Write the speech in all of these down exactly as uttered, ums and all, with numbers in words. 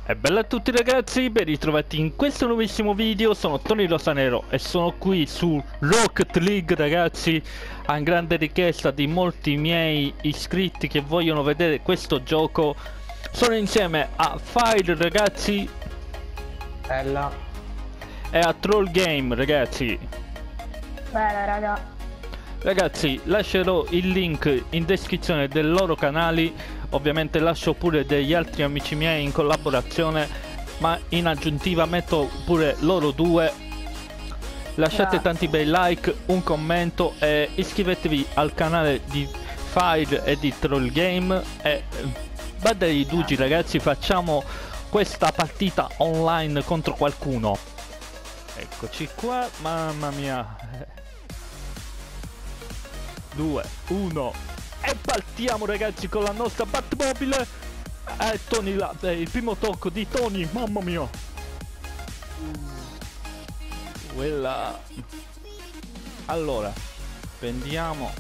E bella a tutti ragazzi, ben ritrovati in questo nuovissimo video. Sono Tony Rosanero e sono qui su Rocket League ragazzi, a grande richiesta di molti miei iscritti che vogliono vedere questo gioco. Sono insieme a Fire ragazzi. Bella. E a Troll Game ragazzi. Bella raga. Ragazzi, lascerò il link in descrizione dei loro canali. Ovviamente lascio pure degli altri amici miei in collaborazione, ma in aggiuntiva metto pure loro due. Lasciate Grazie. tanti bei like, un commento e iscrivetevi al canale di Fire e di Troll Game. E bada i dugi ragazzi, facciamo questa partita online contro qualcuno. Eccoci qua, mamma mia. due, uno e partiamo ragazzi con la nostra Batmobile. Eh Tony là, eh, il primo tocco di Tony, mamma mia. Quella. Allora, prendiamo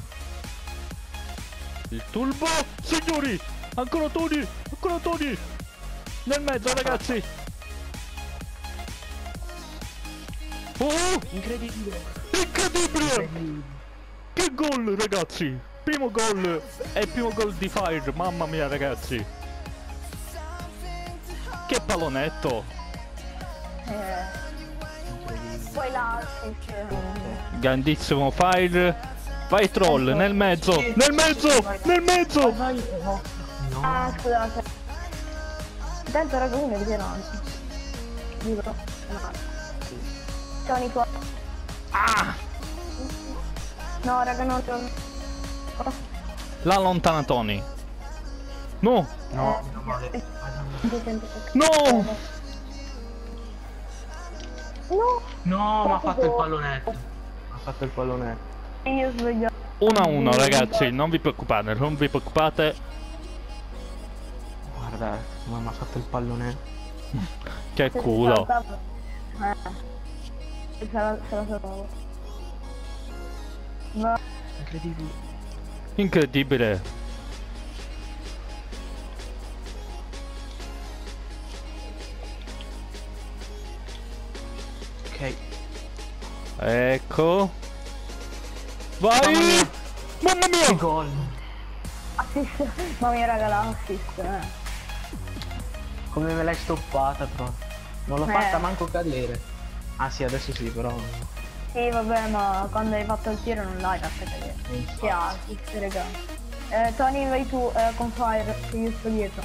il turbo, signori. Ancora Tony, ancora Tony. Nel mezzo ragazzi. Oh, Incredibile. incredibile. Che gol ragazzi. Primo gol e primo gol di Fire, mamma mia ragazzi. Che pallonetto. Eh, poi l'assist. Grandissimo Fire. Vai Troll, nel mezzo, nel mezzo, nel mezzo. No. Ah scusate. Tanto raga uno di avanti. Libero. Tony qua. Ah, No raga no Tony. la lontana Tony. No, No, meno male. no. No. No, ma ha fatto il pallonetto. Ha fatto il pallonetto. Io sveglio. uno a uno ragazzi, non vi preoccupate, non vi preoccupate. Guarda, ma mi ha fatto il pallonetto. Che culo. Eh. Se la se la sapevo. No. Incredibile. Incredibile. Ok. Ecco. Vai. Mamma mia. Mamma Che mia. gol. Assist. Mamma mia raga l'assist. Eh. Come me l'hai stoppata però. Non l'ho Eh. fatta manco cadere. Ah sì, adesso sì, però. Sì vabbè ma quando hai fatto il tiro non l'hai fatta cadere. Infatti. Che assist raga. Eh, Tony vai tu eh, con Fire che io sto dietro.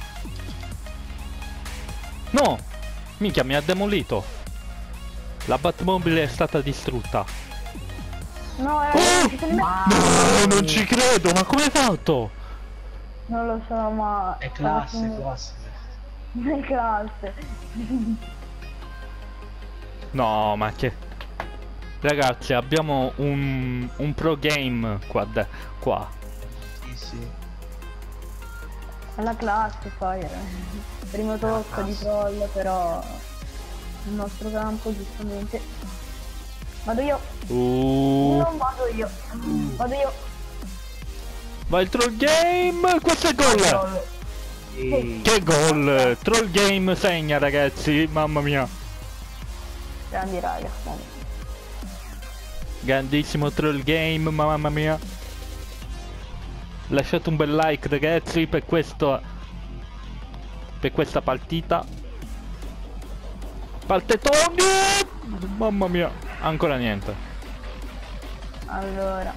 No. Minchia, mi ha demolito. La Batmobile è stata distrutta. No, eh, Oh! ci sono Ma- No, non ci credo, ma come hai fatto? non lo so ma... È classe, stavo classe. facendo- È classe. No, ma che... Ragazzi, abbiamo un, un pro game qua, da- qua. Sì, sì. È la classe Fire. Primo tocco di troll però... Il nostro campo giustamente. Vado io. Uh, Non vado io. Vado io. vai il troll game, questo è gol! Sì. Che gol! Troll game segna ragazzi, mamma mia. Grandi raga. Grandi. Grandissimo troll game, mamma mia. Lasciate un bel like ragazzi per questo, per questa partita. Parte Tony! Mamma mia, ancora niente. Allora.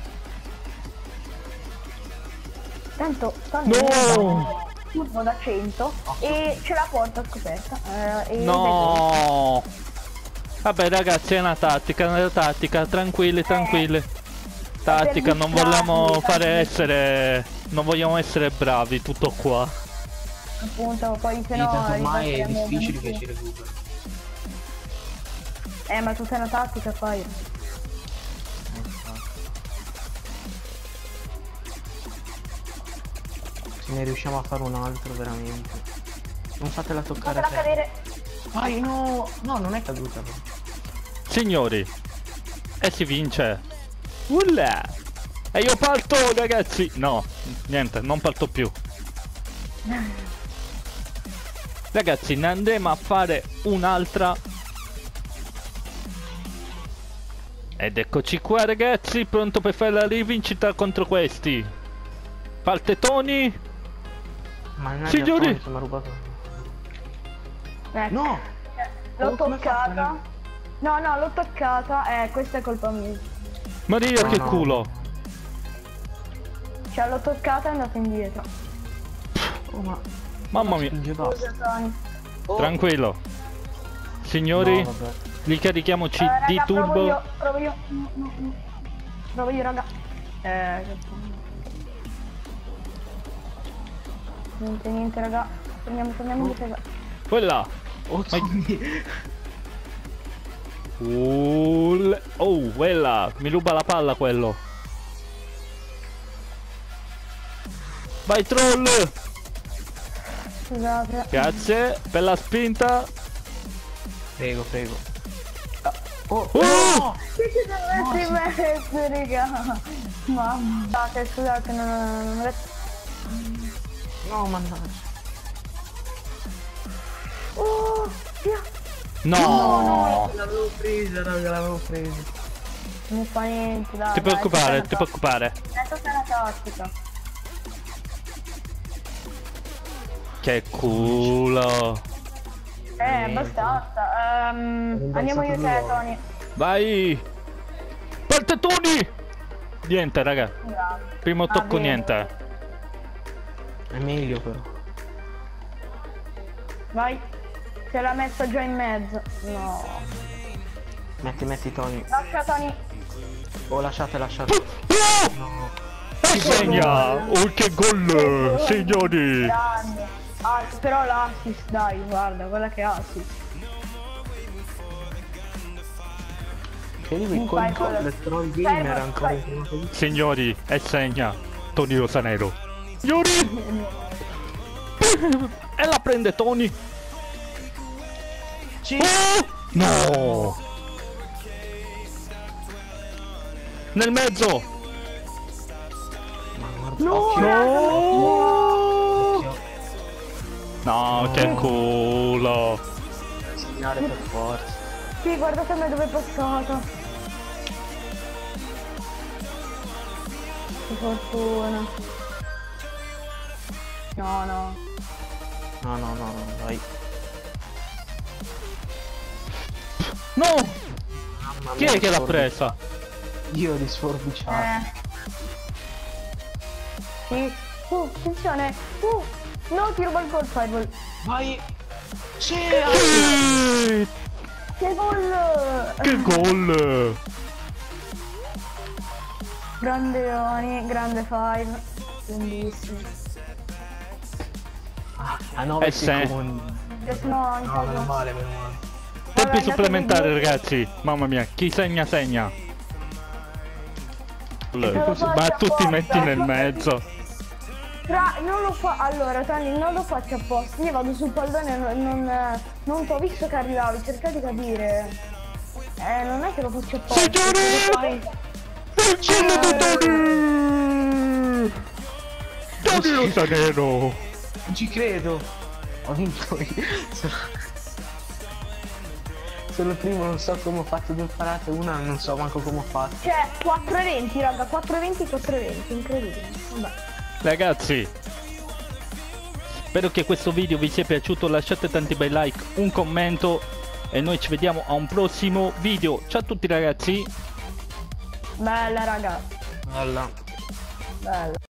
Tanto, tanto No! turbo da cento e c'è la porta scoperta. Eh, e No! Vabbè ragazzi, è una tattica, è una tattica, tranquilli, tranquilli. Tattica, non vogliamo fare essere... Non vogliamo essere bravi, tutto qua. appunto poi se Sì, no tanto ormai è ripartiremo difficile che molto. ci recuperi. Eh ma tu sei una tattica poi. Se ne riusciamo a fare un altro veramente. Non fatela toccare Fatela a te. cadere. Vai, no! No, non è caduta però. Signori, e si vince. Ulla! E io parto ragazzi! No, niente, non parto più. Ragazzi, ne andremo a fare un'altra. Ed eccoci qua ragazzi, pronto per fare la rivincita contro questi. Parte Tony. Mannaggia, Signori! Tony che mi ha rubato. Ecco. No! L'ho Oh, come toccata. fa? No, no, l'ho toccata. Eh, questa è colpa mia. Maria, No, che no. culo. Cioè, l'ho toccata e è andata indietro. Oh, ma... Mamma mia. Spinge basta. Scusa, Tony. Oh. Tranquillo. Signori, No, vabbè. ricarichiamoci Eh, di raga, provo turbo. io, provo io. No, no, no. Provo io, raga. Eh, che niente, niente, raga. Torniamo, torniamo, Oh. raga. Quella. Oh, Tony. Uh, oh, quella. Mi ruba la palla quello. Vai troll. Scusate. Grazie per la spinta. Prego, prego. Ah, Oh, Oh! no! Che ci sono messi in mezzo, raga? Mamma. Scusate, scusate, non, non, non... No, mannaggia. Oh, via. No. L'avevo presa, raga, l'avevo presa. Non fa niente, dai. Ti dai, preoccupare, questa ti è una preoccupare. tattica. Questa è una tattica. Che Che culo. Eh, Niente. abbastanza. Ehm, andiamo io e te, Tony. Vai. Parte Tony. Niente, raga. Bravo. Primo Va tocco bene. niente. È meglio però. Vai. Se l'ha messa già in mezzo. No. Metti, metti Tony. Lascia Tony. Oh, lasciate, lasciate. Oh! No. E segna. Oh, che gol, signori. Grande. Ah, però l'assist, dai, guarda, quella che assist. Che dico, il Mi fai controllo quello- del troll Fermo, gamer ancora fai- in prima posizione. Signori, e segna. Tony Rosanero. Signori. E la prende Tony. Sì. Oh! No. Nel mezzo. Ma guarda. No, Occhio. No. Occhio. No, che culo. Segnare per forza. Sì, guardate me dove è passata. Che fortuna. No, no. No, no, no, no, dai. No. Mamma Chi mia, è che l'ha sforbi- presa? Io di sforbiciato. Eh. Sì. Uh, attenzione. Uh. No, ti ruba il gol, Fireball. Vai. Sì. Sì, Che gol! che gol. Grande Oni, grande Five. Bellissimo. Ah, a nove Eh, sì. secondi. Che sono anche. No, meno male, meno male. Tempi Vabbè, supplementari, andatevi ragazzi. Mamma mia, chi segna segna. lo faccio Ma tu ti apposta. metti nel mezzo. Tra, non lo fa. Allora, Tony, non lo faccio apposta. Io vado sul pallone e non, non, non ti ho visto che arrivavi. Cerca di capire. Eh, non è che lo faccio apposta. Signori! Poi... Il gol di Tony! Tony Rosanero! Non ci credo. Ho vinto io. Sono... Sono il primo, non so come ho fatto due parate, una non so manco come ho fatto. Cioè, quattro e venti, raga. quattro e venti, quattro e venti. Incredibile. Vabbè. Ragazzi, spero che questo video vi sia piaciuto, lasciate tanti bei like, un commento e noi ci vediamo a un prossimo video. Ciao a tutti ragazzi. Bella, raga. Bella. Bella.